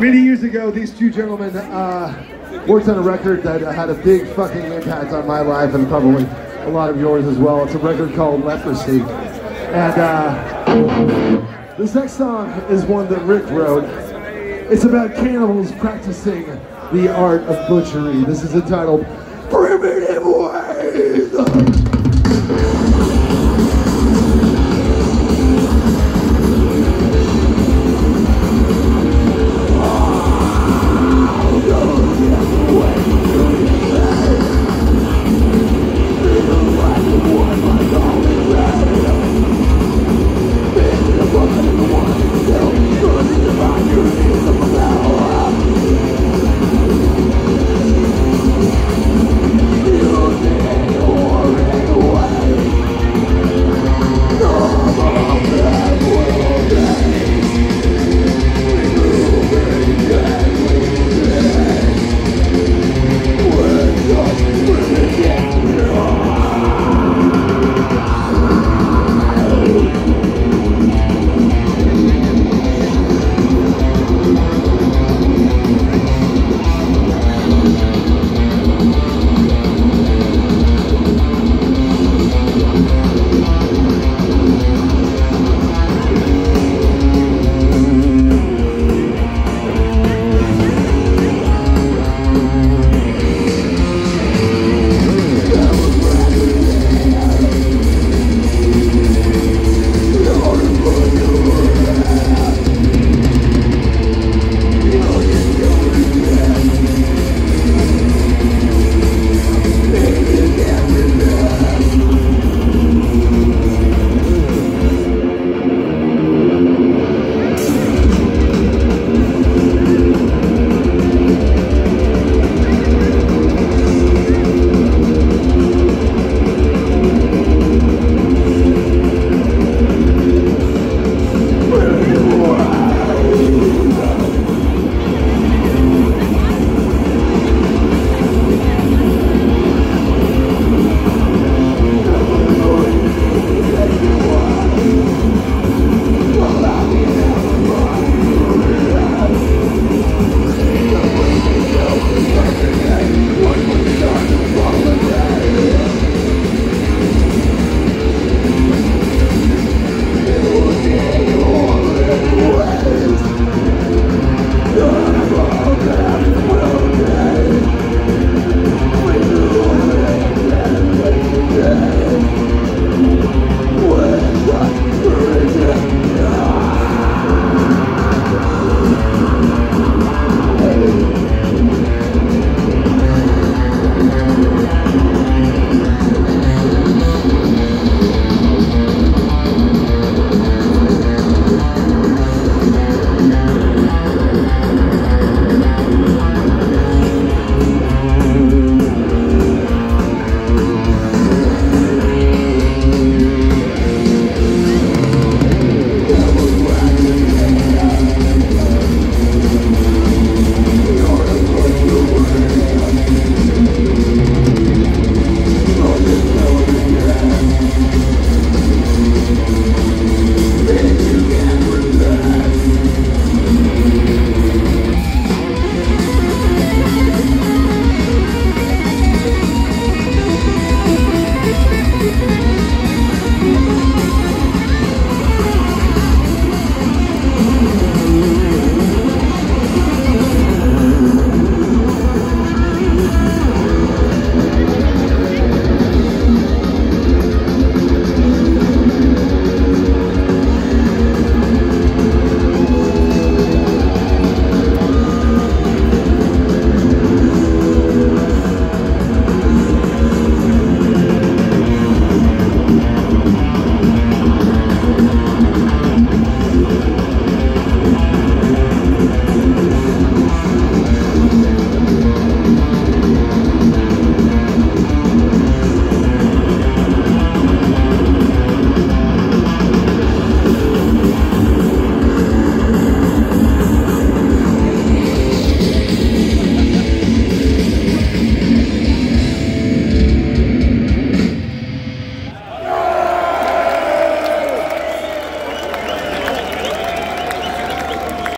Many years ago, these two gentlemen worked on a record that had a big fucking impact on my life and probably a lot of yours as well. It's a record called Leprosy. And this next song is one that Rick wrote. It's about cannibals practicing the art of butchery. This is entitled Primitive Ways.